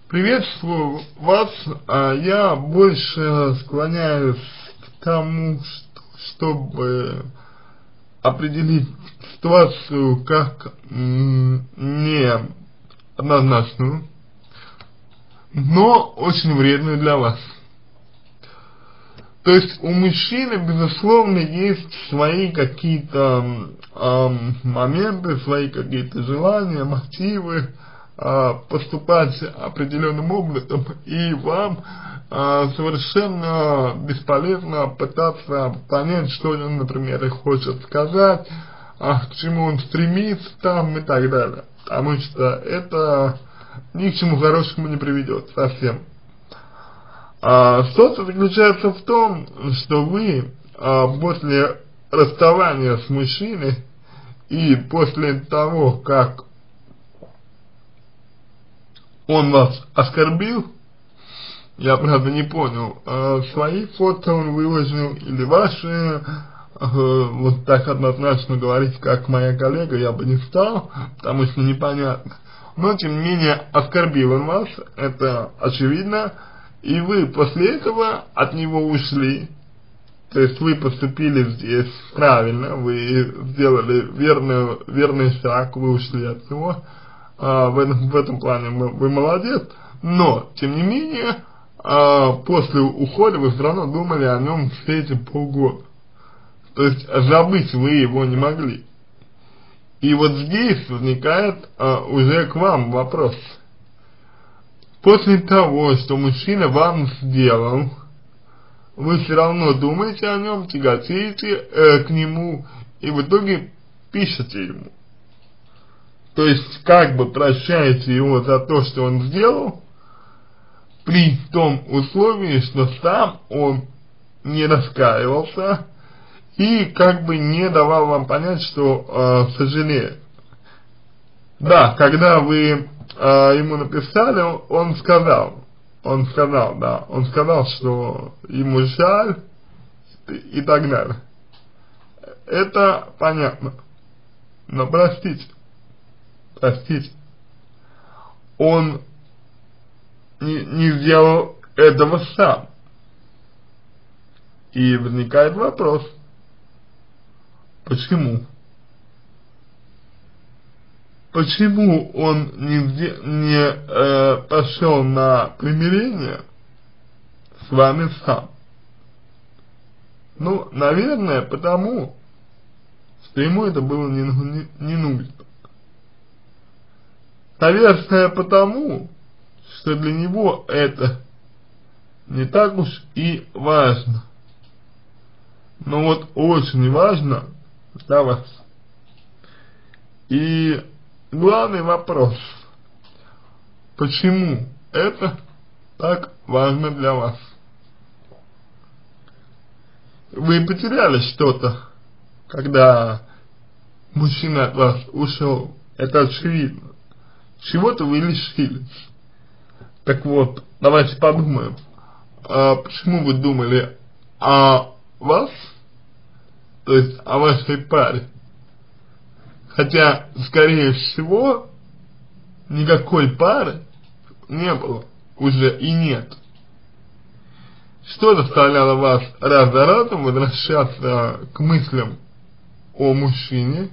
Приветствую вас. Я больше склоняюсь к тому, чтобы определить ситуацию как неоднозначную, но очень вредную для вас. То есть у мужчины, безусловно, есть свои какие-то моменты, свои какие-то желания, мотивы поступать определенным образом, и вам совершенно бесполезно пытаться понять, что он, например, хочет сказать, к чему он стремится там и так далее, потому что это ни к чему хорошему не приведет совсем. Ситуация заключается в том, что вы после расставания с мужчиной и после того, как он вас оскорбил, я правда не понял, свои фото он выложил или ваши, вот так однозначно говорить, как моя коллега, я бы не стал, потому что непонятно. Но тем не менее оскорбил он вас, это очевидно, и вы после этого от него ушли. То есть вы поступили здесь правильно, вы сделали верный шаг, вы ушли от него. В этом плане вы молодец, но, тем не менее, после ухода вы все равно думали о нем все эти полгода. То есть забыть вы его не могли. И вот здесь возникает уже к вам вопрос. После того, что мужчина вам сделал, вы все равно думаете о нем, тяготеете к нему и в итоге пишете ему. То есть, как бы прощаете его за то, что он сделал, при том условии, что сам он не раскаивался и как бы не давал вам понять, что сожалеет. Да, когда вы ему написали, он сказал, что ему жаль и так далее. Это понятно. Но простите, он не сделал этого сам. И возникает вопрос, почему? Почему он не пошел на примирение с вами сам? Ну, наверное, потому, что ему это было не нужно. Наверное, потому, что для него это не так уж и важно. Но вот очень важно для вас. И главный вопрос, почему это так важно для вас? Вы потеряли что-то, когда мужчина от вас ушел, это очевидно. Чего-то вы лишились. Так вот, давайте подумаем, почему вы думали о вас, то есть о вашей паре, хотя, скорее всего, никакой пары не было уже и нет. Что заставляло вас раз за разом возвращаться к мыслям о мужчине,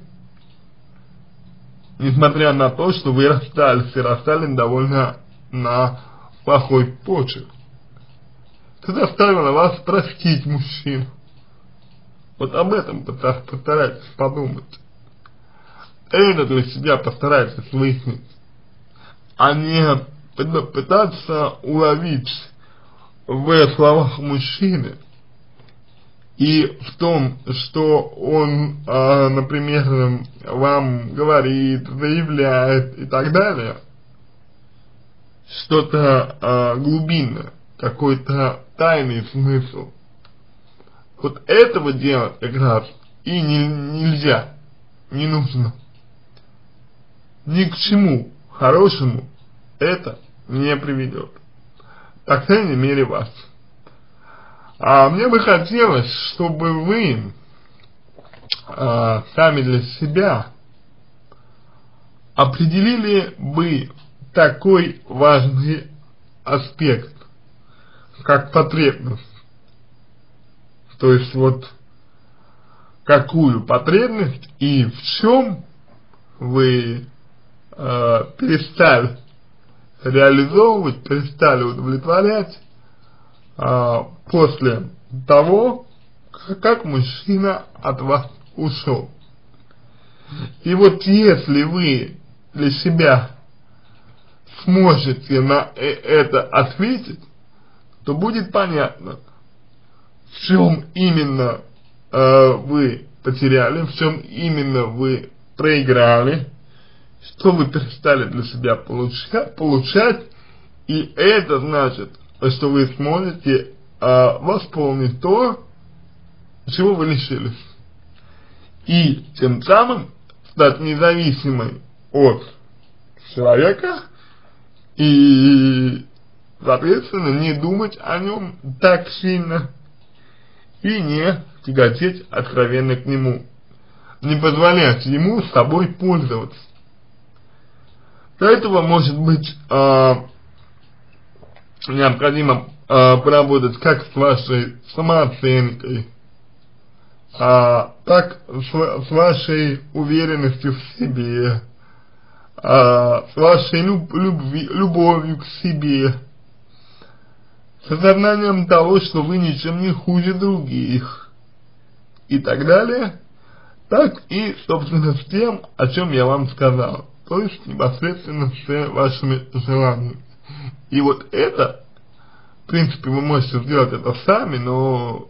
несмотря на то, что вы расстались, и расстались довольно на плохой почве? Что заставило вас простить мужчину? Вот об этом постарайтесь подумать. Это для себя постарайтесь выяснить, а не пытаться уловить в словах мужчины и в том, что он, например, вам говорит, заявляет и так далее, что-то глубинное, какой-то тайный смысл. Вот этого делать как раз и нельзя, не нужно. Ни к чему хорошему это не приведет. По крайней мере вас. Мне бы хотелось, чтобы вы сами для себя определили бы такой важный аспект, как потребность. То есть вот какую потребность и в чем вы перестали реализовывать, перестали удовлетворять после того, как мужчина от вас ушел. И вот если вы для себя сможете на это ответить, то будет понятно, в чем именно вы потеряли, в чем именно вы проиграли, что вы перестали для себя получать, и это значит, что вы сможете восполнить то, чего вы лишились. И тем самым стать независимой от человека и, соответственно, не думать о нем так сильно и не тяготеть откровенно к нему, не позволять ему с собой пользоваться. Для этого, может быть, необходимо поработать как с вашей самооценкой, так с вашей уверенностью в себе, с вашей любовью к себе, с осознанием того, что вы ничем не хуже других и так далее, так и, собственно, с тем, о чем я вам сказал, то есть непосредственно с вашими желаниями. И вот это, в принципе, вы можете сделать это сами, но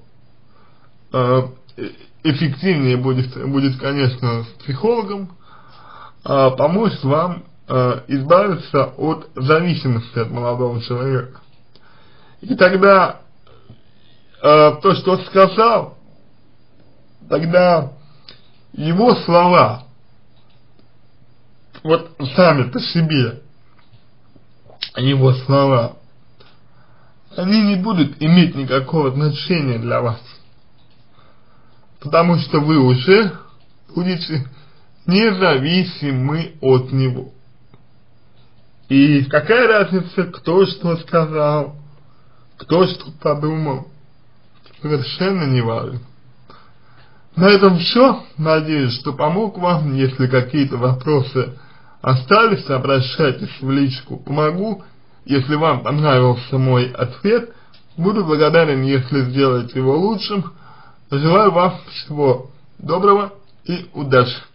эффективнее будет, конечно, с психологом, помочь вам избавиться от зависимости от молодого человека. И тогда то, что он сказал, тогда его слова, вот сами по себе, его слова, они не будут иметь никакого значения для вас. Потому что вы уже будете независимы от него. И какая разница, кто что сказал, кто что подумал, совершенно не важно. На этом все. Надеюсь, что помог вам. Если какие-то вопросы остались, обращайтесь в личку, помогу. Если вам понравился мой ответ, буду благодарен, если сделаете его лучшим. Желаю вам всего доброго и удачи.